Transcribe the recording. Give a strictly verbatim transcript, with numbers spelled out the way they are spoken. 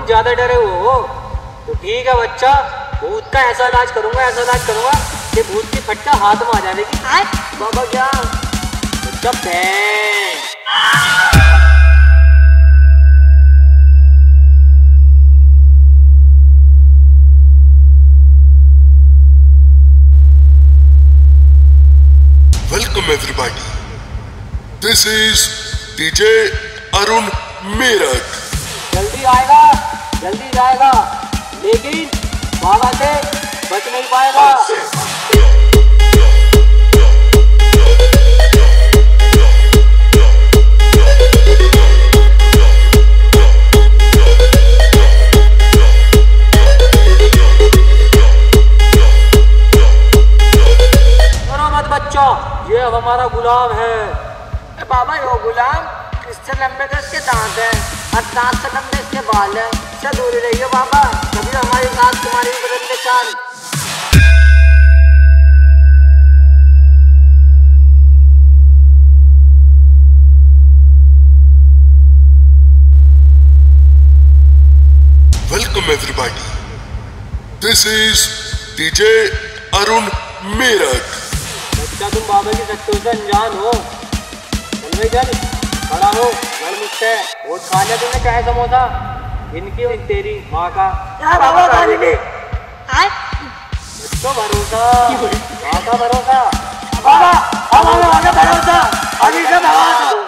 बहुत ज्यादा डरे हो तो ठीक है बच्चा, भूत का ऐसा इलाज करूंगा ऐसा इलाज करूंगा कि भूत की फट्टा हाथ में आ जाएगी। बाबा क्या बच्चा बैंग। Welcome everybody. This is D J Arun Meerut. जल्दी आएगा जल्दी जाएगा लेकिन बाबा से बच नहीं पाएगा। डरो मत बच्चों, ये अब हमारा गुलाम है। बाबा यो गुलाम, इससे लंबे तो इसके दांत हैं और दांत से लंबे इसके बाल हैं। इससे दूर रहिए बाबा, कभी हमारी साथ तुम्हारी भी बदलने चाल। Welcome everybody. This is D J Arun Meerut. बच्चा तुम बाबा की शक्तियों से अनजान हो। चल भाई चल, खड़ा हो, लड़ मुझसे। वोट खा लिया तुमने चाहे समोसा, इनकी और तेरी माँ का। क्या बाबा खा ली? तो भरोसा, माँ का भरोसा। बाबा, बाबा, बाबा, भरोसा, अभी से भरोसा।